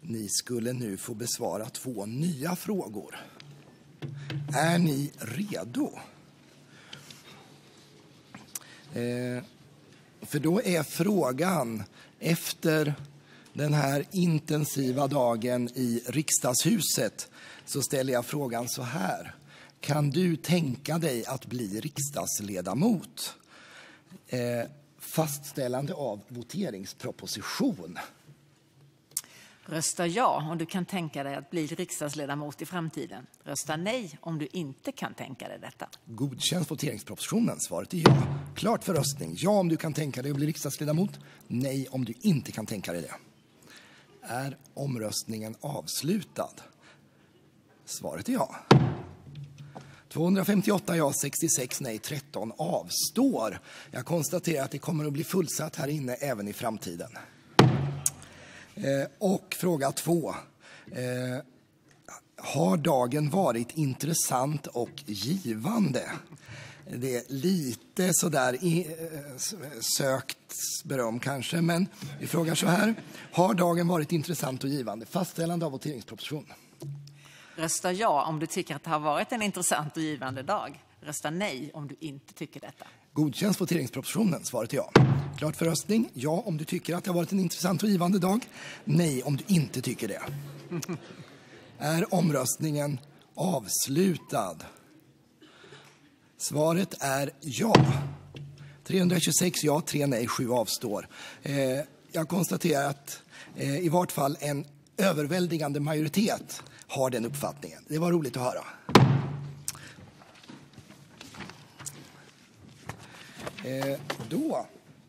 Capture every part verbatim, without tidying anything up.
Ni skulle nu få besvara två nya frågor. Är ni redo? Eh, för då är frågan, efter den här intensiva dagen i riksdagshuset, så ställer jag frågan så här. Kan du tänka dig att bli riksdagsledamot? Eh, fastställande av voteringsproposition. Rösta ja om du kan tänka dig att bli riksdagsledamot i framtiden. Rösta nej om du inte kan tänka dig detta. Godkänns voteringspropositionen? Svaret är ja. Klart för röstning. Ja om du kan tänka dig att bli riksdagsledamot. Nej om du inte kan tänka dig det. Är omröstningen avslutad? Svaret är ja. tvåhundrafemtioåtta ja, sextiosex nej, tretton avstår. Jag konstaterar att det kommer att bli fullsatt här inne även i framtiden. Eh, och fråga två. Eh, har dagen varit intressant och givande? Det är lite sådär i, eh, sökt beröm kanske, men vi frågar så här. Har dagen varit intressant och givande? Fastställande av voteringsproposition. Rösta ja om du tycker att det har varit en intressant och givande dag. Rösta nej om du inte tycker detta. Godkänns voteringspropositionen? Svaret är ja. Klart för röstning. Ja om du tycker att det har varit en intressant och givande dag. Nej om du inte tycker det. Är omröstningen avslutad? Svaret är ja. trehundratjugosex ja, tre nej, sju avstår. Eh, jag konstaterar att eh, i vart fall en överväldigande majoritet har den uppfattningen. Det var roligt att höra. Eh, då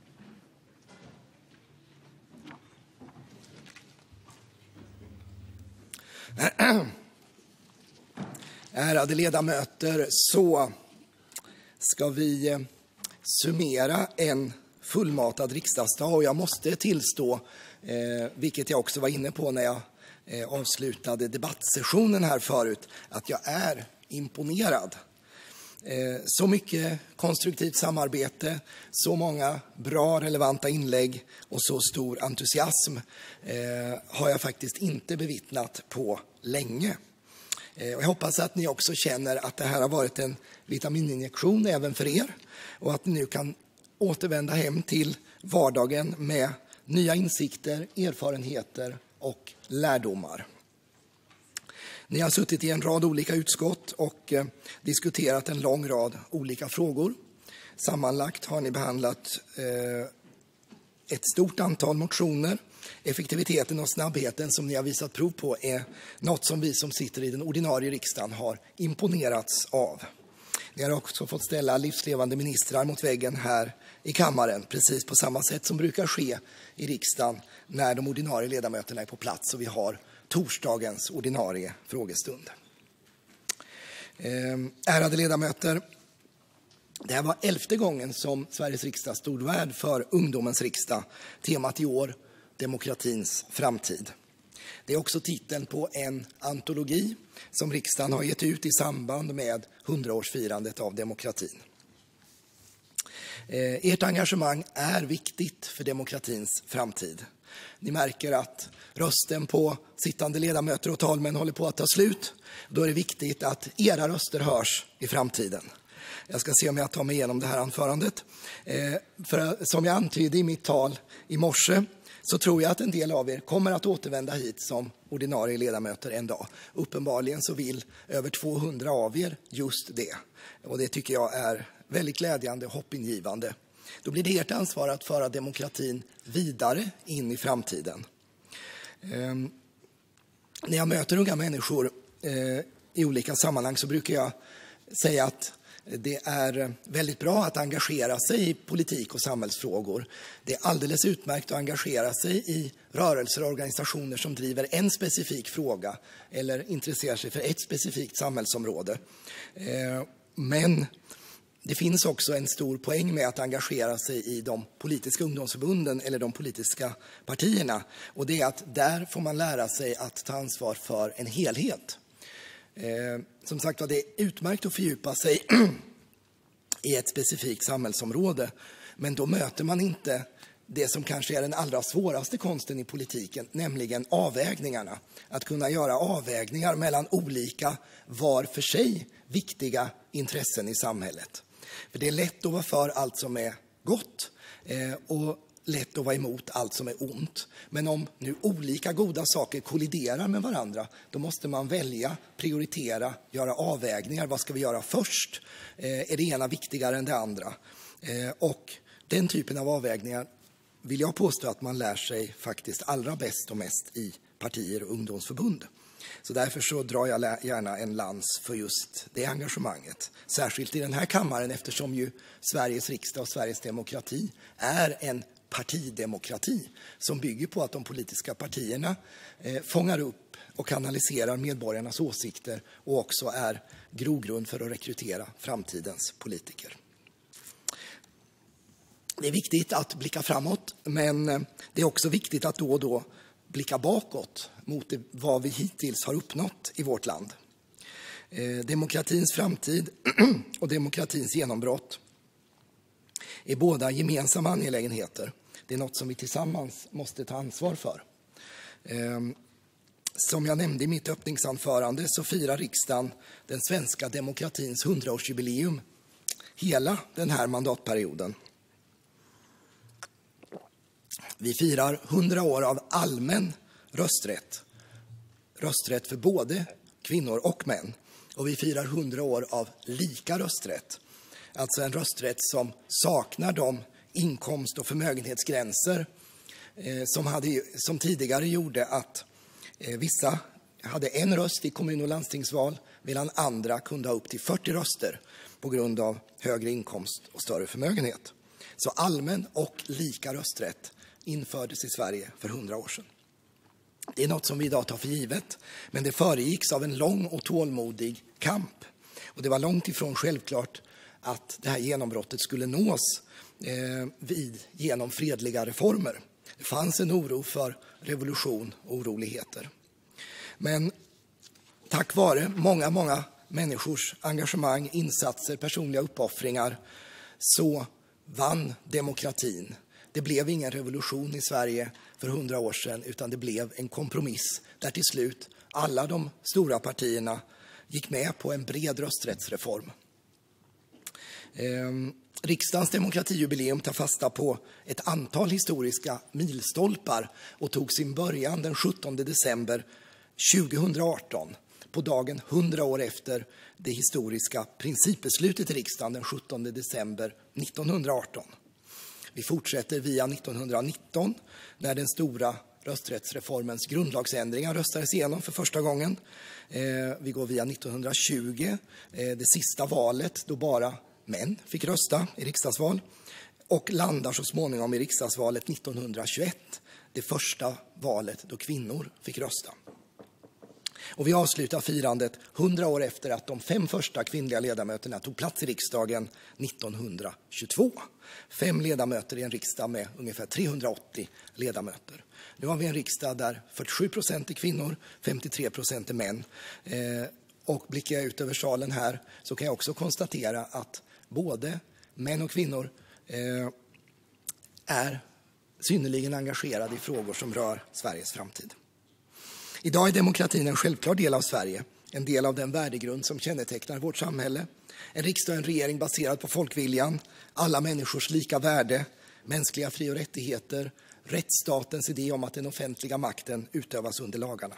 ärade ledamöter, så ska vi eh, summera en fullmatad riksdagsdag, och jag måste tillstå, eh, vilket jag också var inne på när jag eh, avslutade debattsessionen här förut, att jag är imponerad. Eh, så mycket konstruktivt samarbete, så många bra relevanta inlägg och så stor entusiasm eh, har jag faktiskt inte bevittnat på länge. Eh, och jag hoppas att ni också känner att det här har varit en vitamininjektion även för er, och att ni nu kan återvända hem till vardagen med nya insikter, erfarenheter och lärdomar. Ni har suttit i en rad olika utskott och eh, diskuterat en lång rad olika frågor. Sammanlagt har ni behandlat eh, ett stort antal motioner. Effektiviteten och snabbheten som ni har visat prov på är något som vi som sitter i den ordinarie riksdagen har imponerats av. Ni har också fått ställa livslevande ministrar mot väggen här i kammaren, precis på samma sätt som brukar ske i riksdagen när de ordinarie ledamöterna är på plats och vi har torsdagens ordinarie frågestund. Ärade ledamöter, det här var elfte gången som Sveriges riksdag stod värd för Ungdomens riksdag. Temat i år, demokratins framtid. Det är också titeln på en antologi som riksdagen har gett ut i samband med hundraårsfirandet av demokratin. Ert engagemang är viktigt för demokratins framtid. Ni märker att rösten på sittande ledamöter och talmän håller på att ta slut. Då är det viktigt att era röster hörs i framtiden. Jag ska se om jag tar mig igenom det här anförandet. Eh, för som jag antydde i mitt tal i morse, så tror jag att en del av er kommer att återvända hit som ordinarie ledamöter en dag. Uppenbarligen så vill över tvåhundra av er just det. Och det tycker jag är väldigt glädjande och hoppingivande. Då blir det ert ansvar att föra demokratin vidare in i framtiden. Eh, när jag möter unga människor eh, i olika sammanhang så brukar jag säga att det är väldigt bra att engagera sig i politik och samhällsfrågor. Det är alldeles utmärkt att engagera sig i rörelser och organisationer som driver en specifik fråga eller intresserar sig för ett specifikt samhällsområde. Men det finns också en stor poäng med att engagera sig i de politiska ungdomsförbunden eller de politiska partierna. Och det är att där får man lära sig att ta ansvar för en helhet. Eh, som sagt var, det är utmärkt att fördjupa sig i ett specifikt samhällsområde, men då möter man inte det som kanske är den allra svåraste konsten i politiken, nämligen avvägningarna. Att kunna göra avvägningar mellan olika, var för sig viktiga intressen i samhället. För det är lätt att vara för allt som är gott eh, och lätt att vara emot allt som är ont. Men om nu olika goda saker kolliderar med varandra, då måste man välja, prioritera, göra avvägningar. Vad ska vi göra först? Eh, är det ena viktigare än det andra? Eh, och den typen av avvägningar vill jag påstå att man lär sig faktiskt allra bäst och mest i partier och ungdomsförbund. Så därför så drar jag gärna en lans för just det engagemanget. Särskilt i den här kammaren, eftersom ju Sveriges riksdag och Sveriges demokrati är en partidemokrati som bygger på att de politiska partierna eh, fångar upp och kanaliserar medborgarnas åsikter och också är grogrund för att rekrytera framtidens politiker. Det är viktigt att blicka framåt, men det är också viktigt att då och då blicka bakåt mot det, vad vi hittills har uppnått i vårt land. Eh, demokratins framtid och demokratins genombrott är båda gemensamma angelägenheter. Det är något som vi tillsammans måste ta ansvar för. Eh, som jag nämnde i mitt öppningsanförande så firar riksdagen den svenska demokratins hundraårsjubileum hela den här mandatperioden. Vi firar hundra år av allmän rösträtt. Rösträtt för både kvinnor och män. Och vi firar hundra år av lika rösträtt. Alltså en rösträtt som saknar de inkomst- och förmögenhetsgränser eh, som, hade, som tidigare gjorde att eh, vissa hade en röst i kommun- och landstingsval medan andra kunde ha upp till fyrtio röster på grund av högre inkomst och större förmögenhet. Så allmän och lika rösträtt infördes i Sverige för hundra år sedan. Det är något som vi idag tar för givet, men det föregicks av en lång och tålmodig kamp. Och det var långt ifrån självklart att det här genombrottet skulle nås eh, vid, genom fredliga reformer. Det fanns en oro för revolution och oroligheter. Men tack vare många, många människors engagemang, insatser, personliga uppoffringar så vann demokratin. Det blev ingen revolution i Sverige för hundra år sedan, utan det blev en kompromiss där till slut alla de stora partierna gick med på en bred rösträttsreform. Eh, riksdagens demokratijubileum tar fasta på ett antal historiska milstolpar och tog sin början den sjuttonde december tjugohundraarton, på dagen hundra år efter det historiska principbeslutet i riksdagen den sjuttonde december nittonhundraarton. Vi fortsätter via nittonhundranitton när den stora rösträttsreformens grundlagsändringar röstades igenom för första gången. Eh, vi går via nittonhundratjugo, eh, det sista valet då bara män fick rösta i riksdagsval, och landar så småningom i riksdagsvalet nittonhundratjugoett, det första valet då kvinnor fick rösta. Och vi avslutar firandet hundra år efter att de fem första kvinnliga ledamöterna tog plats i riksdagen nittonhundratjugotvå. Fem ledamöter i en riksdag med ungefär trehundraåttio ledamöter. Nu har vi en riksdag där fyrtiosju procent är kvinnor, femtiotre procent är män. Eh, och blickar jag ut över salen här så kan jag också konstatera att både män och kvinnor eh, är synnerligen engagerade i frågor som rör Sveriges framtid. Idag är demokratin en självklar del av Sverige, en del av den värdegrund som kännetecknar vårt samhälle. En riksdag och en regering baserad på folkviljan, alla människors lika värde, mänskliga fri- och rättigheter, rättsstatens idé om att den offentliga makten utövas under lagarna.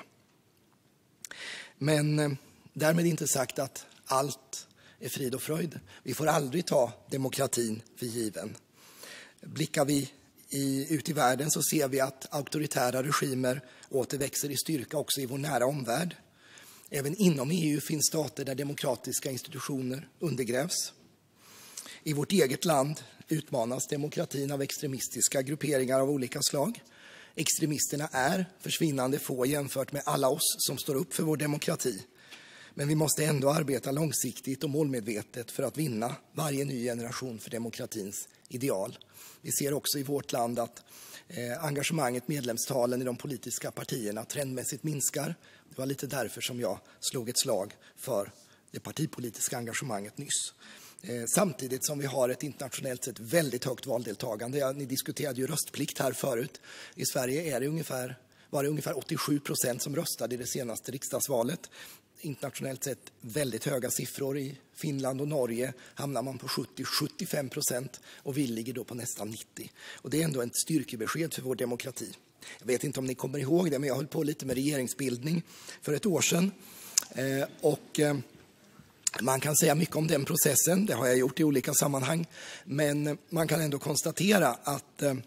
Men eh, därmed inte sagt att allt är frid och fröjd. Vi får aldrig ta demokratin för given. Blickar vi I, ut i världen så ser vi att auktoritära regimer återväxer i styrka också i vår nära omvärld. Även inom E U finns stater där demokratiska institutioner undergrävs. I vårt eget land utmanas demokratin av extremistiska grupperingar av olika slag. Extremisterna är försvinnande få jämfört med alla oss som står upp för vår demokrati. Men vi måste ändå arbeta långsiktigt och målmedvetet för att vinna varje ny generation för demokratins ideal. Vi ser också i vårt land att eh, engagemanget, medlemstalen i de politiska partierna trendmässigt minskar. Det var lite därför som jag slog ett slag för det partipolitiska engagemanget nyss. Eh, samtidigt som vi har ett internationellt sett väldigt högt valdeltagande. Ja, ni diskuterade ju röstplikt här förut. I Sverige är det ungefär, var det ungefär åttiosju procent som röstade i det senaste riksdagsvalet. Internationellt sett väldigt höga siffror. I Finland och Norge hamnar man på sjuttio till sjuttiofem procent och vi ligger då på nästan nittio. Och det är ändå ett styrkebesked för vår demokrati. Jag vet inte om ni kommer ihåg det, men jag höll på lite med regeringsbildning för ett år sedan. Eh, och eh, man kan säga mycket om den processen, det har jag gjort i olika sammanhang. Men man kan ändå konstatera att eh,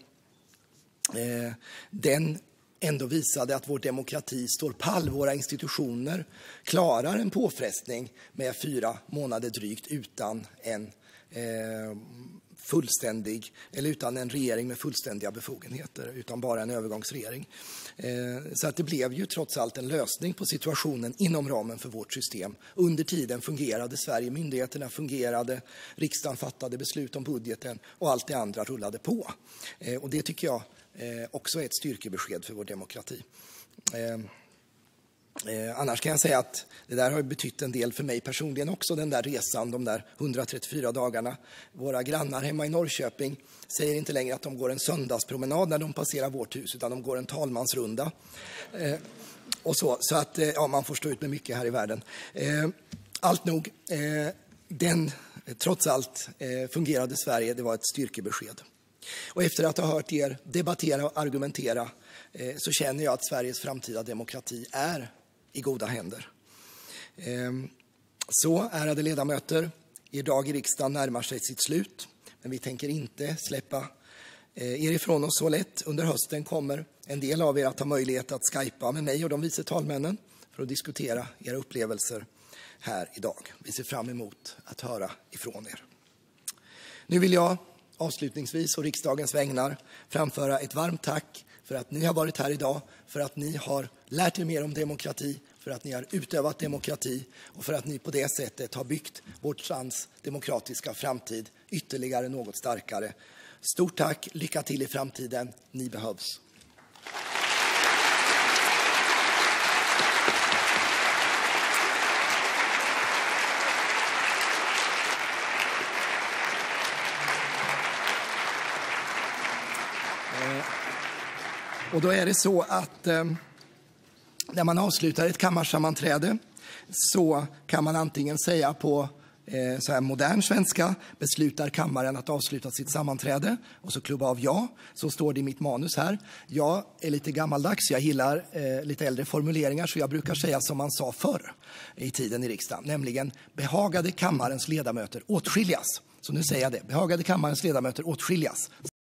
den ändå visade att vår demokrati står pall. Våra institutioner klarar en påfrestning med fyra månader drygt utan en eh, fullständig, eller utan en regering med fullständiga befogenheter, utan bara en övergångsregering. Eh, så att det blev ju trots allt en lösning på situationen inom ramen för vårt system. Under tiden fungerade Sverige, myndigheterna fungerade, riksdagen fattade beslut om budgeten och allt det andra rullade på. Eh, och det tycker jag Eh, också ett styrkebesked för vår demokrati. Eh, eh, annars kan jag säga att det där har betytt en del för mig personligen också, den där resan, de där hundratrettiofyra dagarna. Våra grannar hemma i Norrköping säger inte längre att de går en söndagspromenad när de passerar vårt hus, utan de går en talmansrunda. Eh, och så, så att eh, ja, man får stå ut med mycket här i världen. Eh, allt nog, eh, den trots allt eh, fungerade Sverige, det var ett styrkebesked. Och efter att ha hört er debattera och argumentera eh, så känner jag att Sveriges framtida demokrati är i goda händer. Eh, så, ärade ledamöter, er dag i riksdagen närmar sig sitt slut. Men vi tänker inte släppa eh, er ifrån oss så lätt. Under hösten kommer en del av er att ha möjlighet att skypa med mig och de vice talmännen för att diskutera era upplevelser här idag. Vi ser fram emot att höra ifrån er. Nu vill jag avslutningsvis och riksdagens vägnar framföra ett varmt tack för att ni har varit här idag, för att ni har lärt er mer om demokrati, för att ni har utövat demokrati och för att ni på det sättet har byggt vårt lands demokratiska framtid ytterligare något starkare. Stort tack, lycka till i framtiden, ni behövs. Och då är det så att eh, när man avslutar ett kammarsammanträde så kan man antingen säga på eh, så här modern svenska, beslutar kammaren att avsluta sitt sammanträde och så klubba av ja. Så står det i mitt manus här. Jag är lite gammaldags, jag gillar eh, lite äldre formuleringar, så jag brukar säga som man sa förr i tiden i riksdagen, nämligen behagade kammarens ledamöter åtskiljas. Så nu säger jag det, behagade kammarens ledamöter åtskiljas.